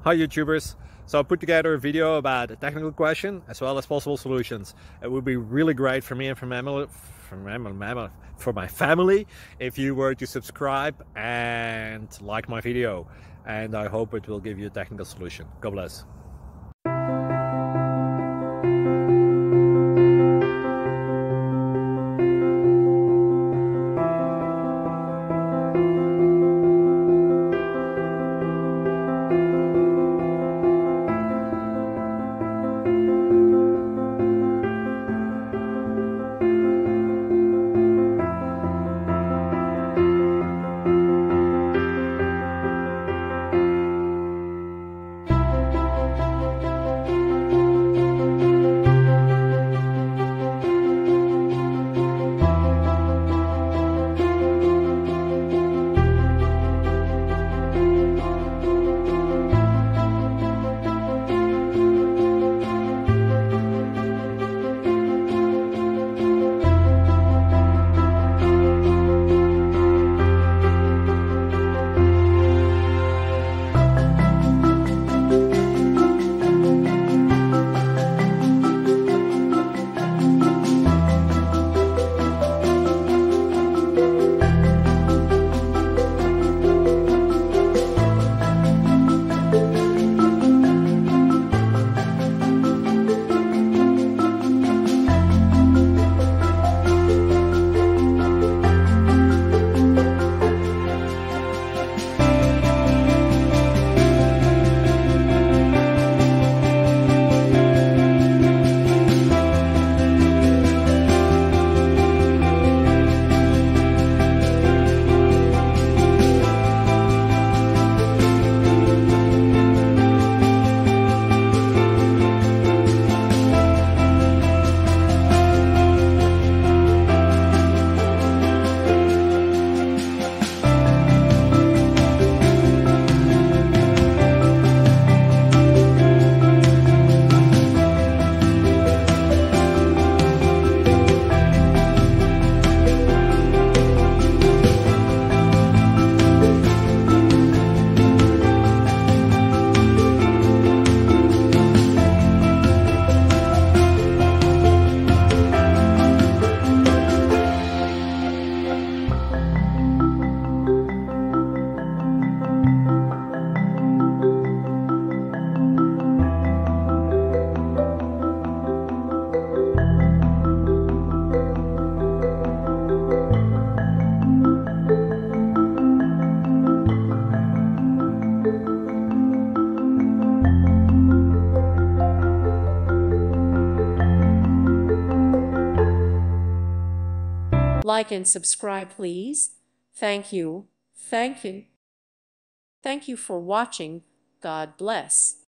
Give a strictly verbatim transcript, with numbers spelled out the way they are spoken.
Hi YouTubers! So I put together a video about a technical question as well as possible solutions. It would be really great for me and for, mammal, for, mammal, for my family if you were to subscribe and like my video. And I hope it will give you a technical solution. God bless. Like and subscribe, please. Thank you. Thank you. Thank you for watching. God bless.